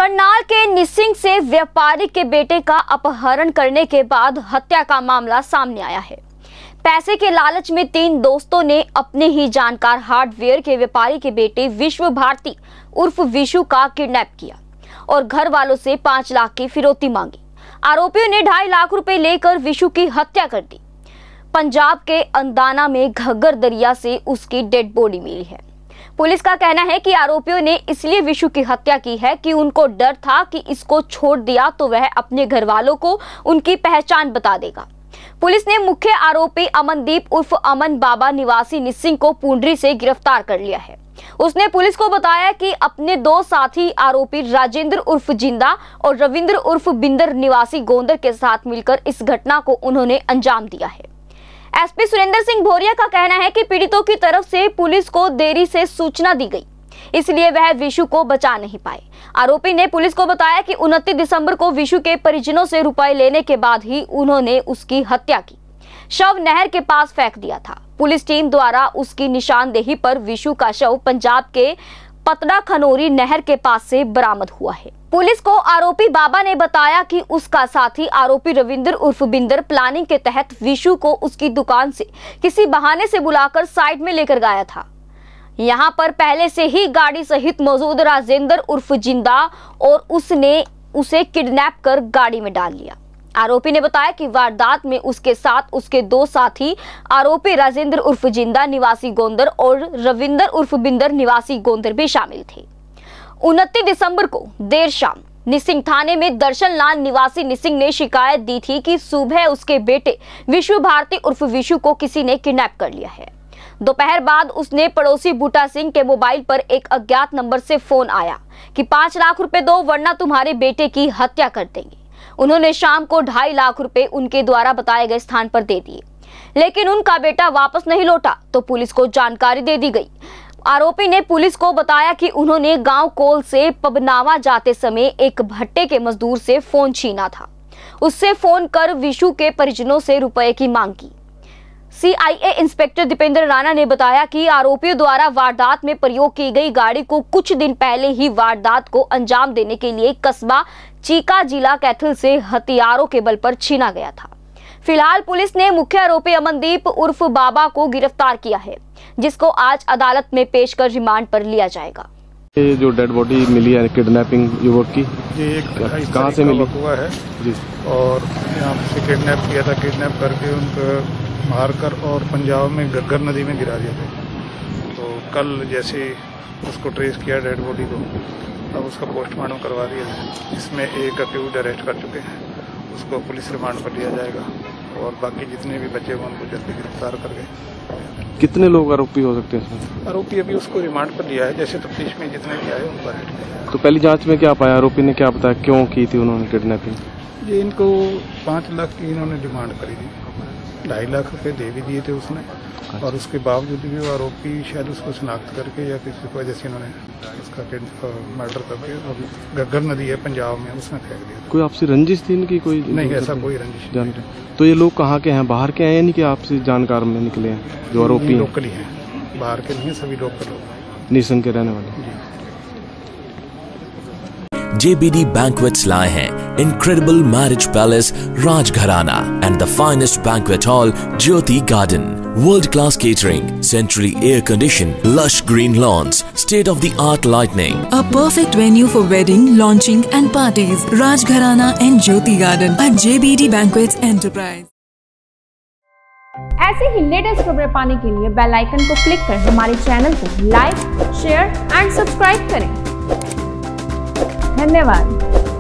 करनाल के निसिंग से व्यापारी के बेटे का अपहरण करने के बाद हत्या का मामला सामने आया है। पैसे के लालच में 3 दोस्तों ने अपने ही जानकार हार्डवेयर के व्यापारी के बेटे विश्व भारती उर्फ विशु का किडनैप किया और घर वालों से 5 लाख की फिरौती मांगी। आरोपियों ने 2.5 लाख रुपए लेकर विशु की हत्या कर दी। पंजाब के अंदाना में घग्गर दरिया से उसकी डेड बॉडी मिली है। पुलिस का कहना है कि आरोपियों ने इसलिए विशु की हत्या की है कि उनको डर था कि इसको छोड़ दिया तो वह अपने घर वालों को उनकी पहचान बता देगा। पुलिस ने मुख्य आरोपी अमनदीप उर्फ अमन बाबा निवासी निसिंग को पुंडरी से गिरफ्तार कर लिया है। उसने पुलिस को बताया कि अपने 2 साथी आरोपी राजेंद्र उर्फ जिंदा और रविंद्र उर्फ बिंदर निवासी गोंदर के साथ मिलकर इस घटना को उन्होंने अंजाम दिया है। एसपी सुरेंद्र सिंह भोरिया का कहना है कि पीड़ितों की तरफ से पुलिस को देरी से सूचना दी गई, इसलिए वह विशु को बचा नहीं पाए। आरोपी ने पुलिस को बताया कि 29 दिसंबर को विशु के परिजनों से रुपए लेने के बाद ही उन्होंने उसकी हत्या की। शव नहर के पास फेंक दिया था। पुलिस टीम द्वारा उसकी निशानदेही पर विशु का शव पंजाब के पतड़ा खनोरी नहर के पास से बरामद हुआ है। पुलिस को आरोपी बाबा ने बताया कि उसका साथी आरोपी रविंद्र उर्फ बिंदर प्लानिंग के तहत विशु को उसकी दुकान से किसी बहाने से बुलाकर साइड में लेकर गया था। यहां पर पहले से ही गाड़ी सहित मौजूद राजेंद्र उर्फ जिंदा और उसने उसे किडनैप कर गाड़ी में डाल लिया। आरोपी ने बताया कि वारदात में उसके साथ उसके 2 साथी आरोपी राजेंद्र उर्फ जिंदा निवासी गोंदर और रविंदर उर्फ बिंदर निवासी गोंदर भी शामिल थे। 29 दिसंबर को देर शाम निसिंग थाने में दर्शन लाल निवासी निसिंग ने शिकायत दी थी कि सुबह उसके बेटे विश्व भारती उर्फ विशु को किसी ने किडनैप कर लिया है। दोपहर बाद उसने पड़ोसी बूटा सिंह के मोबाइल पर एक अज्ञात नंबर से फोन आया कि 5 लाख रुपए दो वरना तुम्हारे बेटे की हत्या कर देंगे। उन्होंने शाम को 2.5 लाख रुपए उनके द्वारा बताए गए स्थान पर दे दिए, लेकिन उनका बेटा वापस नहीं लौटा तो पुलिस को जानकारी दे दी गई। आरोपी ने पुलिस को बताया कि उन्होंने गांव कोल से पबनावा जाते समय एक भट्टे के मजदूर से फोन छीना था। उससे फोन कर विशु के परिजनों से रुपए की मांग की। सीआईए इंस्पेक्टर दीपेंद्र राणा ने बताया कि आरोपियों द्वारा वारदात में प्रयोग की गई गाड़ी को कुछ दिन पहले ही वारदात को अंजाम देने के लिए कस्बा चीका जिला कैथल से हथियारों के बल पर छीना गया था। फिलहाल पुलिस ने मुख्य आरोपी अमनदीप उर्फ बाबा को गिरफ्तार किया है, जिसको आज अदालत में पेश कर रिमांड पर लिया जाएगा। ये जो डेड बॉडी मिली है किडनैपिंग युवक की, ये कहाँ से मिली हुआ है जी, और यहाँ से किडनैप किया था। किडनैप करके उनको मारकर और पंजाब में घग्गर नदी में गिरा दिया था। तो कल जैसे उसको ट्रेस किया डेड बॉडी को, अब उसका पोस्टमार्टम करवा दिया है। इसमें एक अक्यूज अरेस्ट कर चुके हैं, उसको पुलिस रिमांड पर लिया जाएगा और बाकी जितने भी बचे हुए उनको जल्दी गिरफ्तार करके। कितने लोग आरोपी हो सकते हैं इसमें? आरोपी अभी उसको रिमांड पर लिया है, जैसे तफ्तीश में जितने भी आए उनको अरेस्ट किया। तो पहली जांच में क्या पाया? आरोपी ने क्या बताया क्यों की थी उन्होंने किडनैपिंग? ये इनको 5 लाख की इन्होंने डिमांड करी थी, 2.5 लाख रुपए दे भी दिए थे उसने। अच्छा। और उसके बावजूद भी वो आरोपी शायद उसको शनाख्त करके या किसी वजह से इन्होंने उसका मर्डर करके घग्गर नदी है पंजाब में, उसमें फेंक दिया। कोई आपसी रंजिश थी इनकी? कोई नहीं, ऐसा कोई रंजिश नहीं। तो ये लोग कहाँ के हैं? बाहर के हैं यानी कि आपसे जानकार में निकले हैं जो आरोपी? लोकल ही हैं, बाहर के नहीं है, सभी लोकल लोग निसिंग के रहने वाले। JBD Banquets लाए हैं Incredible Marriage Palace Rajgharana and the finest banquet hall Jyoti Garden. World-class catering, centrally air-conditioned, lush green lawns, state-of-the-art lighting. A perfect venue for wedding, launching and parties. Rajgharana and Jyoti Garden at JBD Banquets Enterprise. ऐसे ही latest खबरें पाने के लिए bell icon को click कर हमारे channel को like, share and subscribe करें। धन्यवाद।